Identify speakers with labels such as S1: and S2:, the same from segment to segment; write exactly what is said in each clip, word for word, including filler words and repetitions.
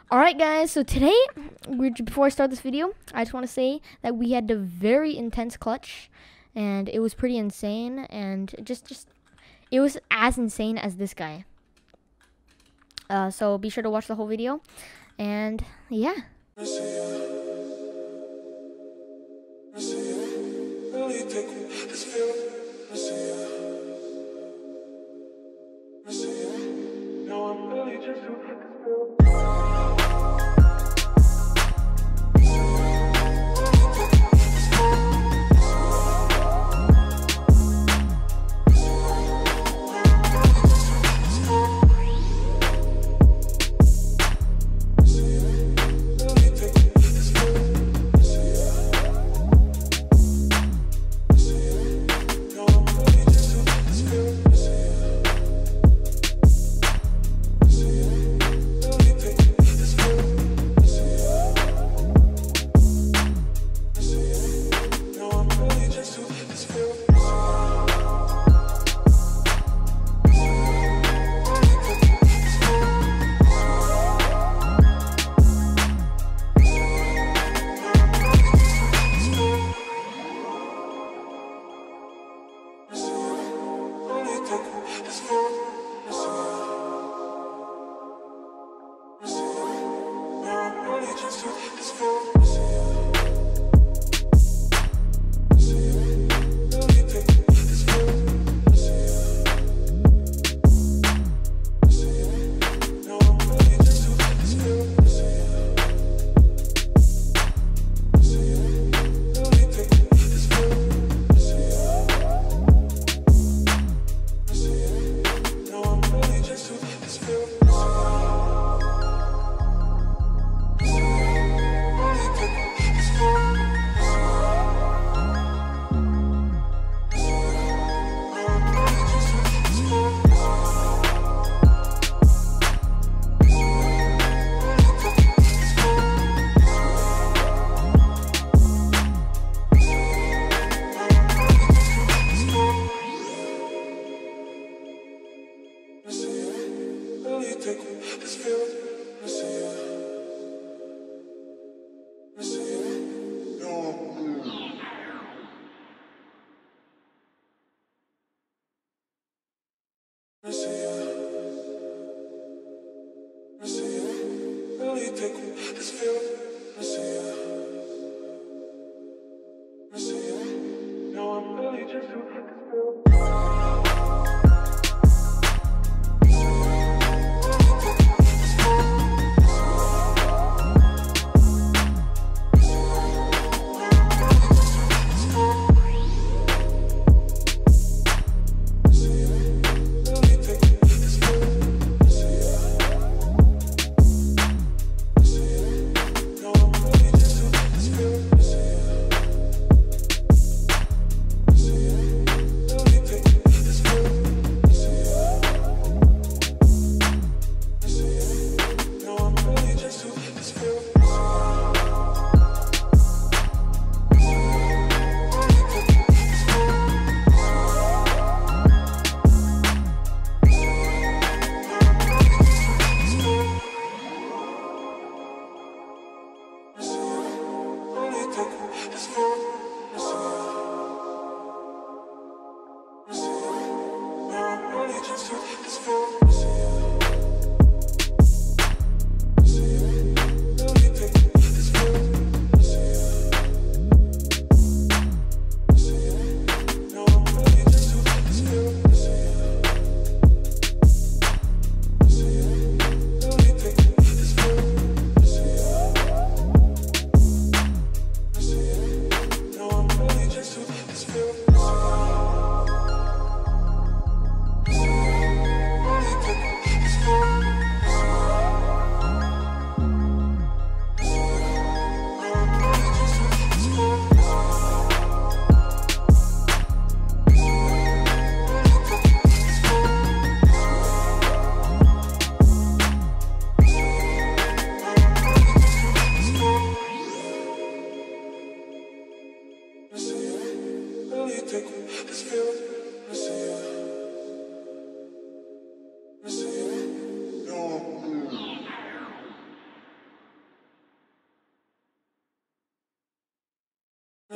S1: Alright guys, so today, we before I start this video, I just want to say that we had a very intense clutch, and it was pretty insane, and just, just, it was as insane as this guy. Uh, so be sure to watch the whole video, and yeah.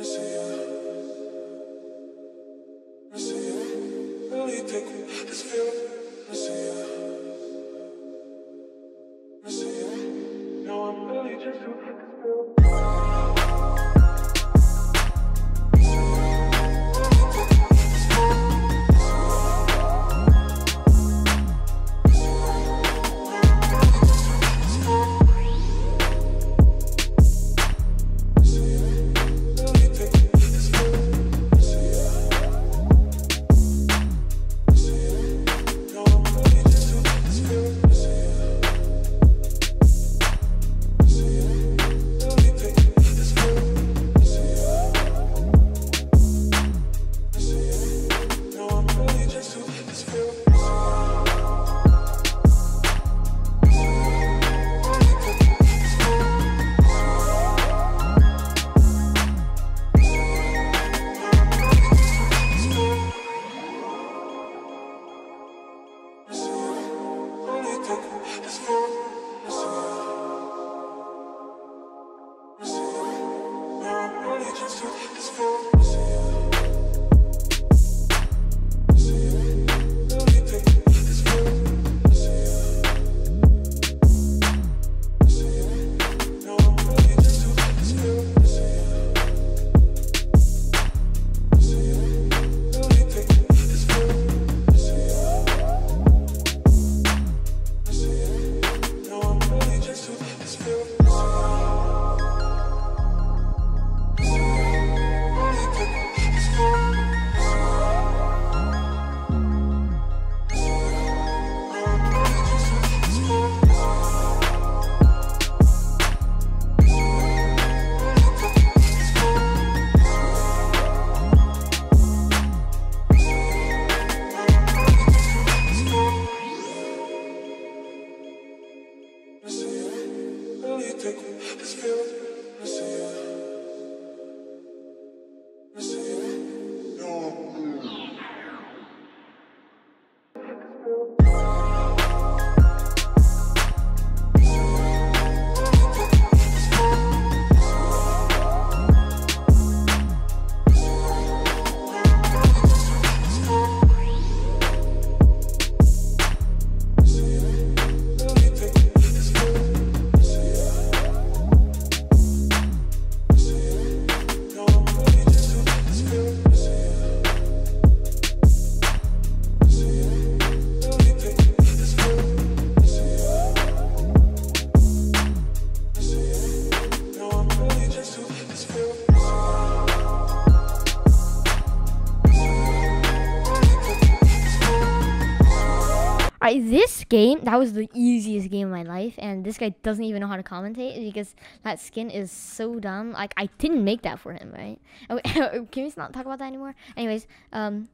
S1: Alright, this game, that was the easiest game of my life, and this guy doesn't even know how to commentate because that skin is so dumb. Like, I didn't make that for him, right? Can we not talk about that anymore? Anyways, um,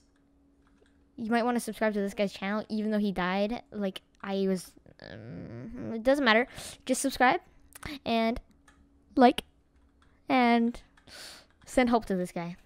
S1: you might want to subscribe to this guy's channel, even though he died. Like, I was, um, it doesn't matter. Just subscribe, and like, and send hope to this guy.